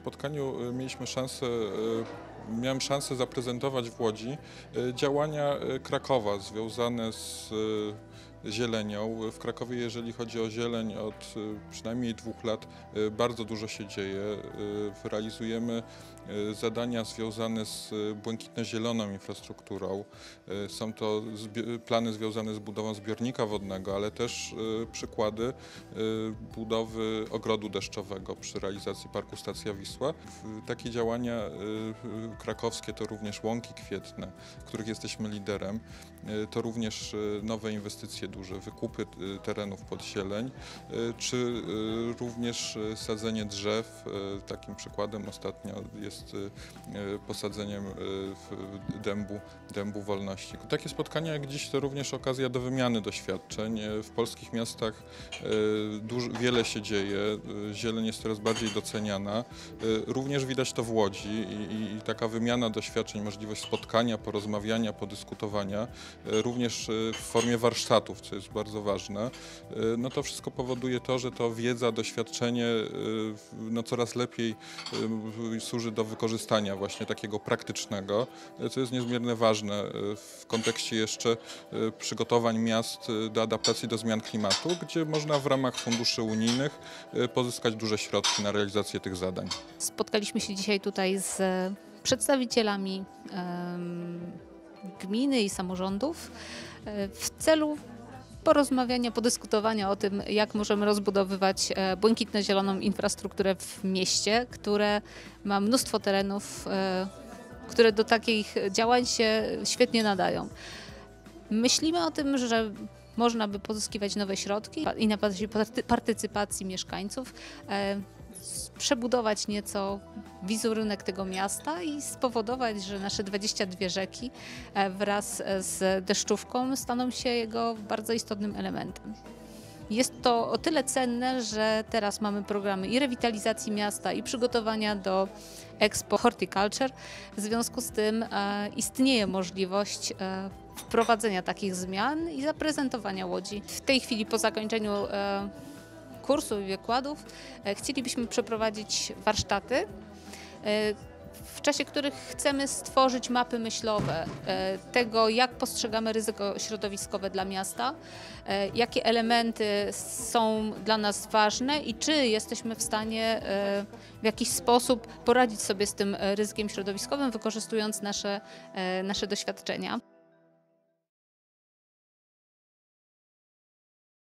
spotkaniu miałem szansę zaprezentować w Łodzi działania Krakowa związane z zielenią. W Krakowie, jeżeli chodzi o zieleń, od przynajmniej 2 lat bardzo dużo się dzieje. Realizujemy zadania związane z błękitno-zieloną infrastrukturą. Są to plany związane z budową zbiornika wodnego, ale też przykłady budowy ogrodu deszczowego przy realizacji Parku Stacja Wisła. Takie działania krakowskie to również łąki kwietne, w których jesteśmy liderem. To również nowe inwestycje duże, wykupy terenów pod zieleń, czy również sadzenie drzew. Takim przykładem ostatnio jest posadzeniem dębu wolności. Takie spotkania jak dziś to również okazja do wymiany doświadczeń. W polskich miastach wiele się dzieje, zieleń jest coraz bardziej doceniana. Również widać to w Łodzi i taka wymiana doświadczeń, możliwość spotkania, porozmawiania, podyskutowania, również w formie warsztatów, co jest bardzo ważne. No to wszystko powoduje to, że to wiedza, doświadczenie coraz lepiej służy do wykorzystania właśnie takiego praktycznego, co jest niezmiernie ważne w kontekście jeszcze przygotowań miast do adaptacji do zmian klimatu, gdzie można w ramach funduszy unijnych pozyskać duże środki na realizację tych zadań. Spotkaliśmy się dzisiaj tutaj z przedstawicielami gminy i samorządów w celu porozmawiania, podyskutowania o tym, jak możemy rozbudowywać błękitno-zieloną infrastrukturę w mieście, które ma mnóstwo terenów, które do takich działań się świetnie nadają. Myślimy o tym, że można by pozyskiwać nowe środki i na bazie partycypacji mieszkańców przebudować nieco wizerunek tego miasta i spowodować, że nasze 22 rzeki wraz z deszczówką staną się jego bardzo istotnym elementem. Jest to o tyle cenne, że teraz mamy programy i rewitalizacji miasta, i przygotowania do Expo Horticulture. W związku z tym istnieje możliwość wprowadzenia takich zmian i zaprezentowania Łodzi. W tej chwili po zakończeniu kursów i wykładów chcielibyśmy przeprowadzić warsztaty, w czasie których chcemy stworzyć mapy myślowe tego, jak postrzegamy ryzyko środowiskowe dla miasta, jakie elementy są dla nas ważne i czy jesteśmy w stanie w jakiś sposób poradzić sobie z tym ryzykiem środowiskowym, wykorzystując nasze doświadczenia.